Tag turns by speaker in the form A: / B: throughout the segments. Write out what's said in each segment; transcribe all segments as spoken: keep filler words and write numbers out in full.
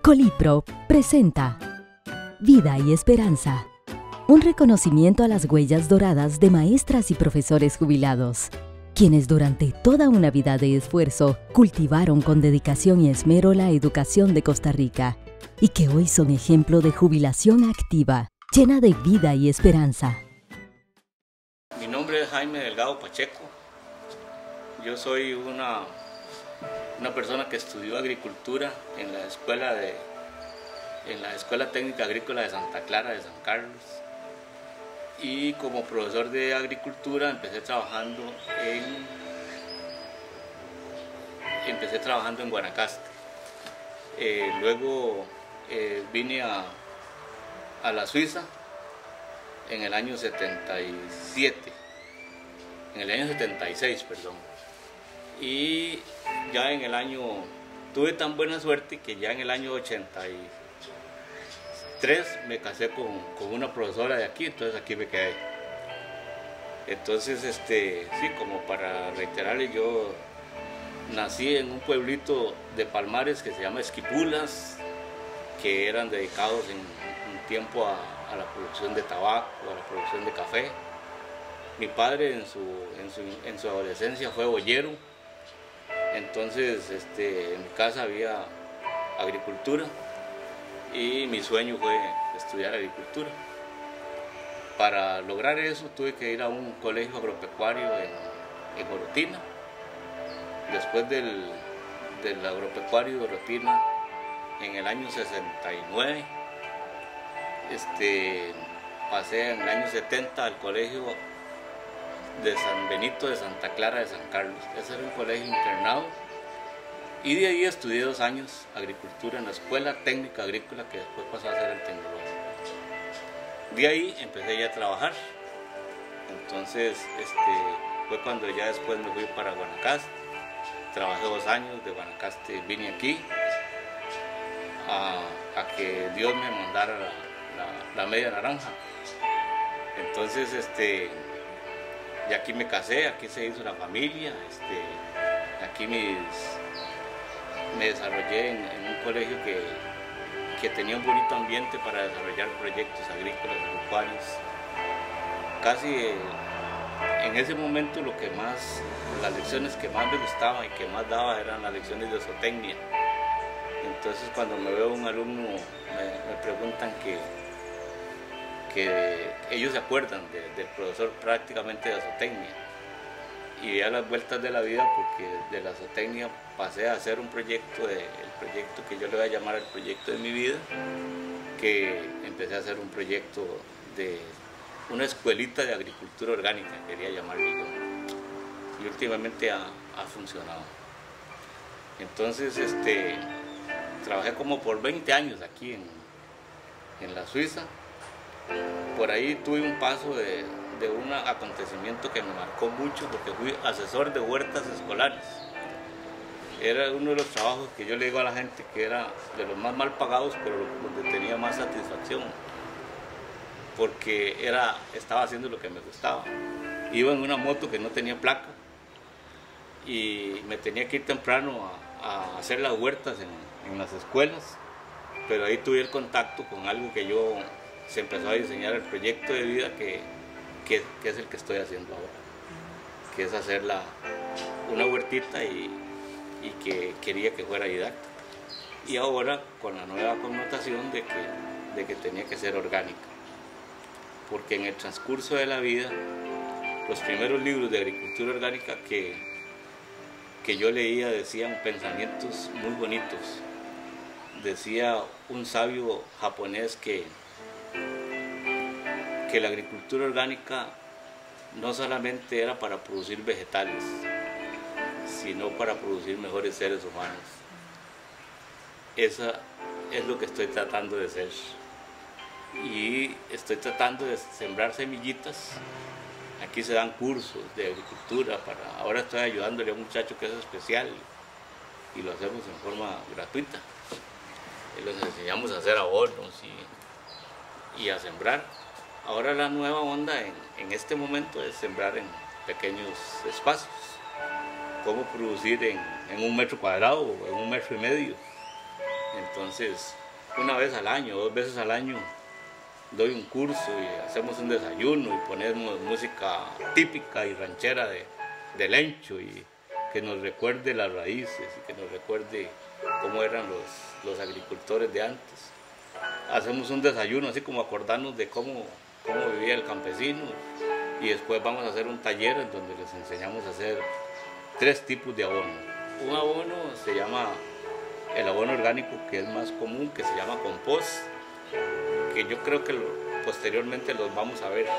A: Colipro presenta Vida y Esperanza, un reconocimiento a las huellas doradas de maestras y profesores jubilados, quienes durante toda una vida de esfuerzo cultivaron con dedicación y esmero la educación de Costa Rica y que hoy son ejemplo de jubilación activa, llena de vida y esperanza.
B: Mi nombre es Jaime Delgado Pacheco. Yo soy una, una persona que estudió agricultura en la escuela de, en la Escuela Técnica Agrícola de Santa Clara de San Carlos. Y como profesor de agricultura empecé trabajando en, empecé trabajando en Guanacaste. Eh, luego eh, vine a, a la Suiza en el año setenta y siete, en el año setenta y seis, perdón. Y ya en el año, tuve tan buena suerte que ya en el año ochenta y tres me casé con, con una profesora de aquí, entonces aquí me quedé. Entonces, este, sí, como para reiterarle, yo nací en un pueblito de Palmares que se llama Esquipulas, que eran dedicados en un tiempo a, a la producción de tabaco, a la producción de café. Mi padre en su, en su, en su adolescencia fue boyero, entonces este, en mi casa había agricultura y mi sueño fue estudiar agricultura. Para lograr eso tuve que ir a un colegio agropecuario en, en Orotina. Después del, del agropecuario de Orotina, en el año sesenta y nueve, este, pasé en el año setenta al colegio de San Benito de Santa Clara de San Carlos. Ese era un colegio internado y de ahí estudié dos años agricultura en la Escuela Técnica Agrícola, que después pasó a ser el tecnológico. De ahí empecé ya a trabajar. Entonces este, fue cuando ya después me fui para Guanacaste. Trabajé dos años, de Guanacaste vine aquí a, a que Dios me mandara la, la, la media naranja. Entonces este, y aquí me casé, aquí se hizo la familia, este, aquí mis, me desarrollé en, en un colegio que, que tenía un bonito ambiente para desarrollar proyectos agrícolas, agropecuarios. Casi eh, en ese momento lo que más, las lecciones que más me gustaban y que más daba eran las lecciones de zootecnia. Entonces cuando me veo un alumno me, me preguntan que que ellos se acuerdan de, del profesor prácticamente de zootecnia, y a las vueltas de la vida, porque de la zootecnia pasé a hacer un proyecto, de, el proyecto que yo le voy a llamar el proyecto de mi vida, que empecé a hacer un proyecto de una escuelita de agricultura orgánica, quería llamarlo yo, y últimamente ha, ha funcionado. Entonces este, trabajé como por veinte años aquí en, en la Suiza. Por ahí tuve un paso de, de un acontecimiento que me marcó mucho, porque fui asesor de huertas escolares. Era uno de los trabajos que yo le digo a la gente que era de los más mal pagados, pero donde tenía más satisfacción, porque era, estaba haciendo lo que me gustaba. Iba en una moto que no tenía placa y me tenía que ir temprano a, a hacer las huertas en, en las escuelas, pero ahí tuve el contacto con algo que yo... se empezó a diseñar el proyecto de vida que, que, que es el que estoy haciendo ahora, que es hacer la, una huertita y, y que quería que fuera didáctica. Y ahora con la nueva connotación de que, de que tenía que ser orgánica, porque en el transcurso de la vida, los primeros libros de agricultura orgánica que, que yo leía decían pensamientos muy bonitos. Decía un sabio japonés que que la agricultura orgánica no solamente era para producir vegetales, sino para producir mejores seres humanos. Eso es lo que estoy tratando de hacer. Y estoy tratando de sembrar semillitas. Aquí se dan cursos de agricultura. Para, ahora estoy ayudándole a un muchacho que es especial y lo hacemos en forma gratuita. Y les enseñamos a hacer abonos y, y a sembrar. Ahora la nueva onda en, en este momento es sembrar en pequeños espacios. Cómo producir en, en un metro cuadrado o en un metro y medio. Entonces, una vez al año, dos veces al año, doy un curso y hacemos un desayuno y ponemos música típica y ranchera de, de Lencho y que nos recuerde las raíces y que nos recuerde cómo eran los, los agricultores de antes. Hacemos un desayuno así como acordarnos de cómo, cómo vivía el campesino y después vamos a hacer un taller en donde les enseñamos a hacer tres tipos de abono. Un abono se llama el abono orgánico, que es más común, que se llama compost, que yo creo que lo, posteriormente los vamos a ver.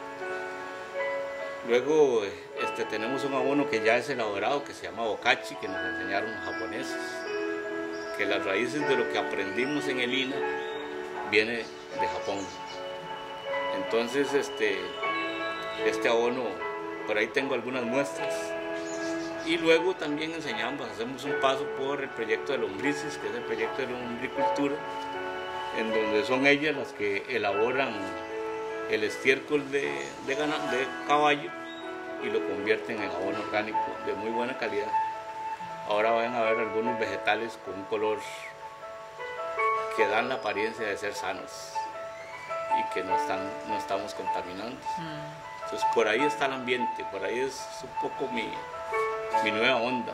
B: Luego este, tenemos un abono que ya es elaborado, que se llama bokashi, que nos enseñaron los japoneses, que las raíces de lo que aprendimos en el I N A viene de Japón. Entonces este, este abono, por ahí tengo algunas muestras. Y luego también enseñamos, hacemos un paso por el proyecto de lombrices, que es el proyecto de lombricultura, en donde son ellas las que elaboran el estiércol de, de, ganado, de caballo y lo convierten en abono orgánico de muy buena calidad. Ahora van a ver algunos vegetales con un color que dan la apariencia de ser sanos y que no, están, no estamos contaminando. Mm. Entonces por ahí está el ambiente, por ahí es un poco mi... mi nueva onda.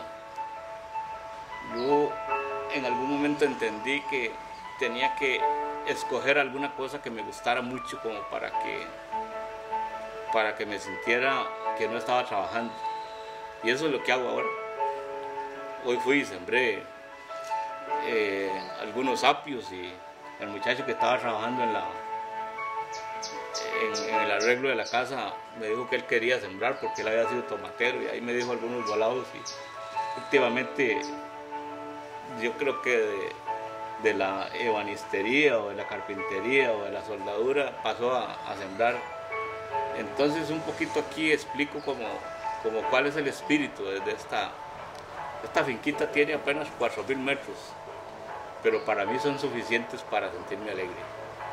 B: Yo en algún momento entendí que tenía que escoger alguna cosa que me gustara mucho como para que para que me sintiera que no estaba trabajando, y eso es lo que hago ahora. Hoy fui y sembré eh, algunos apios y el muchacho que estaba trabajando en la En, en el arreglo de la casa me dijo que él quería sembrar porque él había sido tomatero, y ahí me dijo algunos volados, y últimamente yo creo que de, de la ebanistería o de la carpintería o de la soldadura pasó a, a sembrar. Entonces un poquito aquí explico como, como cuál es el espíritu de, de esta, esta finquita. Tiene apenas cuatro mil metros, pero para mí son suficientes para sentirme alegre.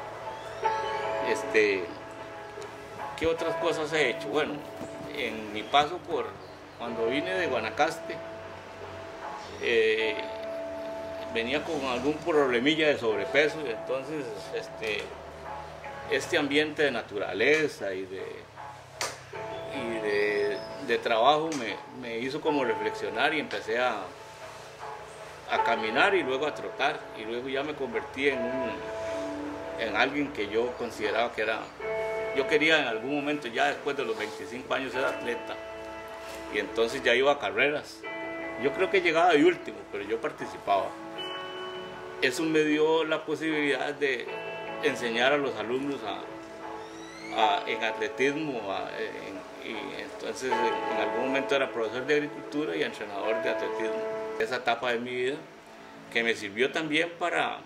B: Este, ¿Qué otras cosas he hecho? Bueno, en mi paso por, cuando vine de Guanacaste, eh, venía con algún problemilla de sobrepeso, y entonces este, este ambiente de naturaleza y de, y de, de trabajo me, me hizo como reflexionar, y empecé a, a caminar y luego a trotar, y luego ya me convertí en un... en alguien que yo consideraba que era, yo quería en algún momento, ya después de los veinticinco años, ser atleta, y entonces ya iba a carreras. Yo creo que llegaba de último, pero yo participaba. Eso me dio la posibilidad de enseñar a los alumnos a, a, en atletismo, a, en, y entonces en algún momento era profesor de agricultura y entrenador de atletismo. Esa etapa de mi vida que me sirvió también para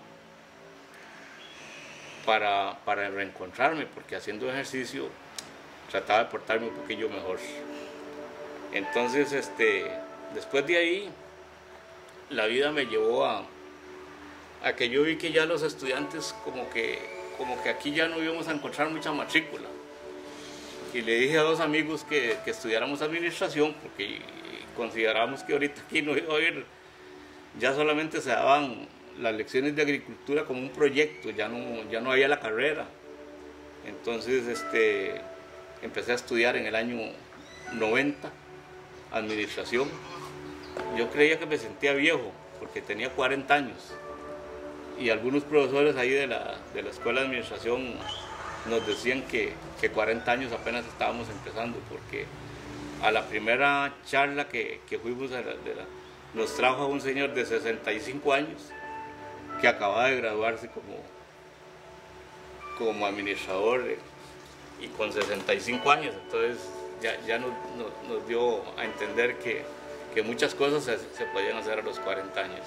B: Para, para reencontrarme, porque haciendo ejercicio trataba de portarme un poquillo mejor. Entonces, este, después de ahí, la vida me llevó a, a que yo vi que ya los estudiantes como que, como que aquí ya no íbamos a encontrar mucha matrícula. Y le dije a dos amigos que, que estudiáramos administración, porque considerábamos que ahorita aquí no iba a haber, ya solamente se daban las lecciones de agricultura como un proyecto, ya no, ya no había la carrera. Entonces este, empecé a estudiar en el año noventa administración. Yo creía que me sentía viejo porque tenía cuarenta años, y algunos profesores ahí de la, de la escuela de administración nos decían que, que cuarenta años apenas estábamos empezando, porque a la primera charla que, que fuimos a la, de la, nos trajo a un señor de sesenta y cinco años que acababa de graduarse como, como administrador, y con sesenta y cinco años. Entonces ya, ya nos, nos, nos dio a entender que, que muchas cosas se, se podían hacer a los cuarenta años.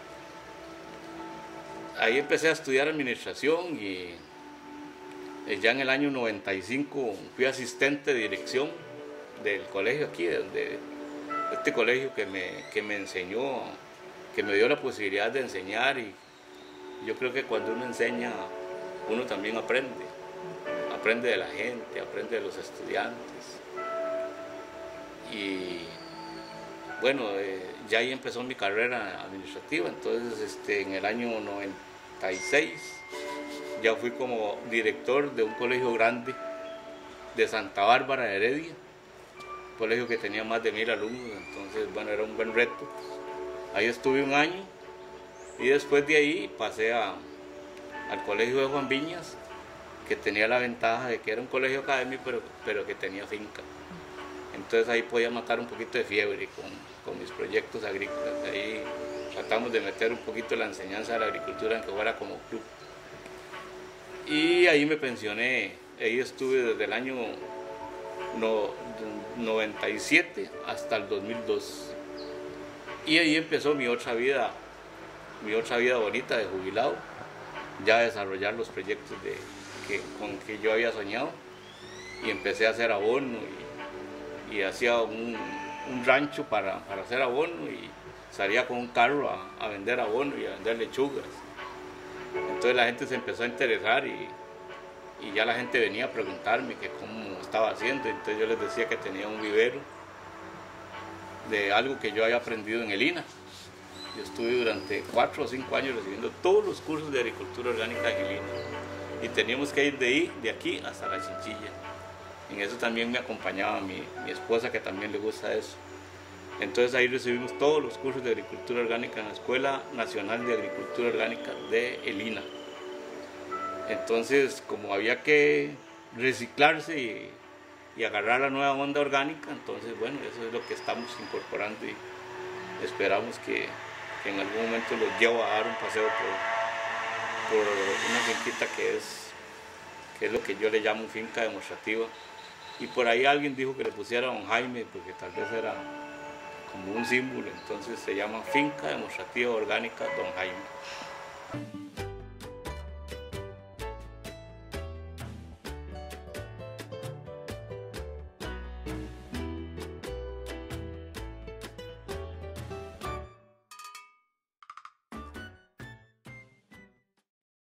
B: Ahí empecé a estudiar administración, y ya en el año noventa y cinco fui asistente de dirección del colegio aquí, de, de este colegio que me, que me enseñó, que me dio la posibilidad de enseñar. Y yo creo que cuando uno enseña, uno también aprende, aprende de la gente, aprende de los estudiantes. Y bueno, eh, ya ahí empezó mi carrera administrativa, entonces este, en el año noventa y seis ya fui como director de un colegio grande de Santa Bárbara de Heredia, un colegio que tenía más de mil alumnos, entonces bueno, era un buen reto. Ahí estuve un año y después de ahí pasé a, al colegio de Juan Viñas, que tenía la ventaja de que era un colegio académico, pero, pero que tenía finca. Entonces ahí podía matar un poquito de fiebre con, con mis proyectos agrícolas. Ahí tratamos de meter un poquito la enseñanza de la agricultura en que fuera como club. Y ahí me pensioné, ahí estuve desde el año no, noventa y siete hasta el dos mil dos. Y ahí empezó mi otra vida, mi otra vida bonita de jubilado, ya a desarrollar los proyectos de, que, con que yo había soñado. Y empecé a hacer abono y, y hacía un, un rancho para, para hacer abono y salía con un carro a, a vender abono y a vender lechugas. Entonces la gente se empezó a interesar y, y ya la gente venía a preguntarme que cómo estaba haciendo. Entonces yo les decía que tenía un vivero de algo que yo había aprendido en el I N A. Yo estuve durante cuatro o cinco años recibiendo todos los cursos de agricultura orgánica en el I N A. Y teníamos que ir de, ahí, de aquí hasta la Chinchilla. En eso también me acompañaba mi, mi esposa, que también le gusta eso. Entonces ahí recibimos todos los cursos de agricultura orgánica en la Escuela Nacional de Agricultura Orgánica de el I N A. Entonces, como había que reciclarse y, y agarrar la nueva onda orgánica, entonces bueno, eso es lo que estamos incorporando y esperamos que, que en algún momento los llevo a dar un paseo por, por una finquita que es, que es lo que yo le llamo finca demostrativa. Y por ahí alguien dijo que le pusiera Don Jaime, porque tal vez era como un símbolo, entonces se llama Finca Demostrativa Orgánica Don Jaime.